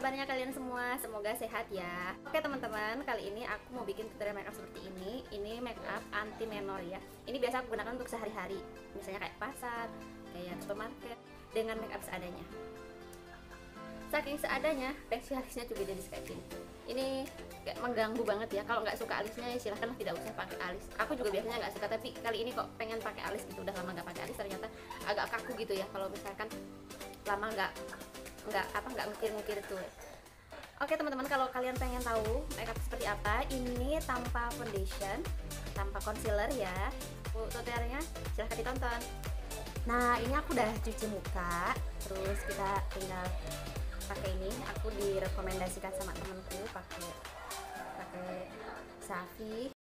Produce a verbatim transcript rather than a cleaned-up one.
kabarnya kalian semua? Semoga sehat ya. Oke teman-teman, kali ini aku mau bikin tutorial makeup seperti ini. Ini makeup anti menor ya. Ini biasa aku gunakan untuk sehari-hari, misalnya kayak pasar, kayak supermarket, dengan makeup seadanya. Saking seadanya, facialisnya juga jadi kayak gini. Ini kayak mengganggu banget ya. Kalau nggak suka alisnya ya silahkan tidak usah pakai alis. Aku juga biasanya nggak suka, tapi kali ini kok pengen pakai alis gitu. Udah lama nggak pakai alis, ternyata agak kaku gitu ya. Kalau misalkan lama nggak nggak apa nggak ngukir-ngukir tuh. Oke teman-teman, kalau kalian pengen tahu makeup seperti apa, ini tanpa foundation, tanpa concealer ya. Tutorialnya silahkan ditonton. Nah ini aku udah cuci muka, terus kita tinggal pakai ini. Aku direkomendasikan sama temanku pakai pakai Safi.